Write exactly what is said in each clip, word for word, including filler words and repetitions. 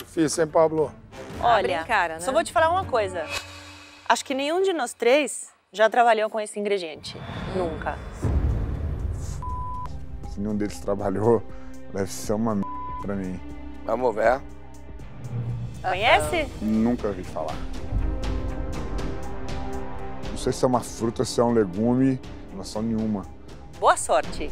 Difícil, hein, Pablo? Olha, cara, né? só vou te falar uma coisa. Acho que nenhum de nós três já trabalhou com esse ingrediente. Nunca. Se nenhum deles trabalhou, deve ser uma m... pra mim. Vamos ver. Conhece? Nunca ouvi falar. Não sei se é uma fruta, se é um legume, noção nenhuma. Boa sorte.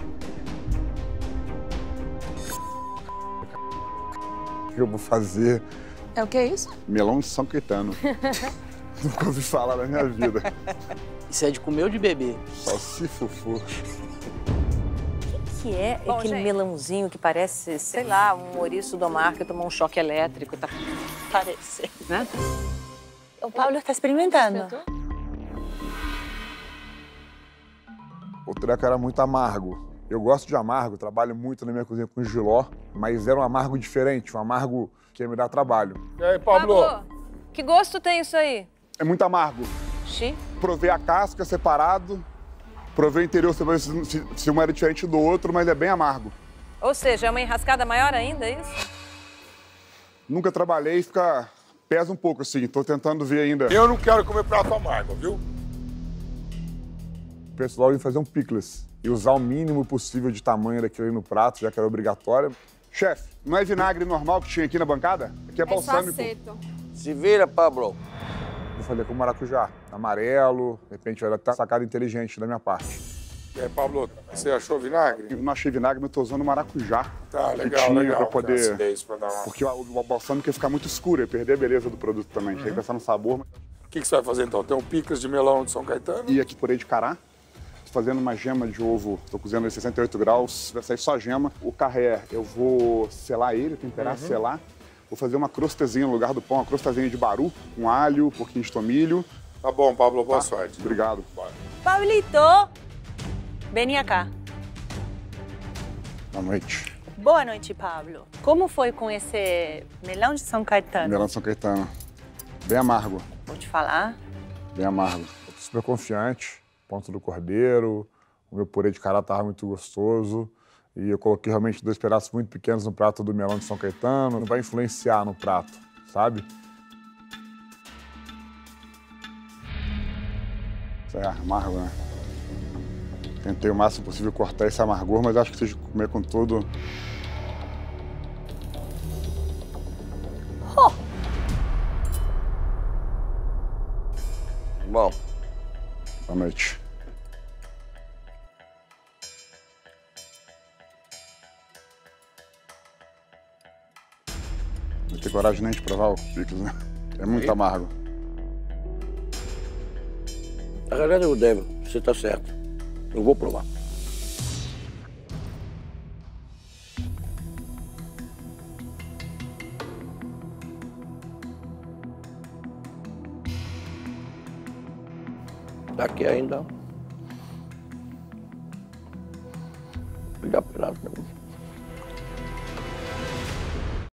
O que eu vou fazer? É o que é isso? Melão de São Caetano. Nunca ouvi falar na minha vida. Isso é de comer ou de beber? Salsifufu. O que é Bom, aquele gente. melãozinho que parece, sei lá, um ouriço do mar que tomou um choque elétrico? Tá parecendo, né? O Paulo está experimentando. O treco era muito amargo. Eu gosto de amargo, trabalho muito na minha cozinha com jiló, mas era um amargo diferente, um amargo que ia me dar trabalho. E aí, Pablo? Pablo, que gosto tem isso aí? É muito amargo. Xi. Provei a casca separado, provei o interior se, se, se um era diferente do outro, mas é bem amargo. Ou seja, é uma enrascada maior ainda, é isso? Nunca trabalhei, fica... pesa um pouco assim, tô tentando ver ainda. Eu não quero comer prato amargo, viu? Penso logo em fazer um pickles e usar o mínimo possível de tamanho daquilo aí no prato, já que era obrigatório. Chefe, não é vinagre normal que tinha aqui na bancada? Aqui é balsâmico. Se vira, Pablo. Vou fazer com maracujá, amarelo, de repente vai dar até uma sacada inteligente da minha parte. E aí, Pablo, você achou vinagre? Eu não achei vinagre, mas eu tô usando maracujá. Tá, que legal, tinha legal. Pra poder... Acidez pra dar uma... Porque o, o balsâmico ia ficar muito escuro, ia perder a beleza do produto também. Tinha que pensar no sabor. Mas... O que, que você vai fazer então? Tem um picles de melão de São Caetano? E aqui purê de cará. Tô fazendo uma gema de ovo, tô cozinhando em sessenta e oito graus, vai sair só gema. O carré, eu vou selar ele, temperar, uhum. selar. Vou fazer uma crostazinha no lugar do pão, uma crostazinha de baru, com alho, um pouquinho de tomilho. Tá bom, Pablo, boa Tá? sorte. Obrigado. Bora. Pablito, vem cá. Boa noite. Boa noite, Pablo. Como foi com esse melão de São Caetano? Melão de São Caetano. Bem amargo, Vou te falar. bem amargo. Eu tô super confiante. Ponto do cordeiro, o meu purê de cará tava muito gostoso. E eu coloquei realmente dois pedaços muito pequenos no prato do melão de São Caetano. Não vai influenciar no prato, sabe? Isso é amargo, né? Tentei o máximo possível cortar esse amargor, mas acho que se comer com tudo... Oh. Bom. Boa noite. Não tenho coragem nem de provar o picles, né? É muito Sim. amargo. Na verdade, eu devo. Você tá certo. Eu vou provar. Daqui ainda. Vou pegar pedaço pra mim.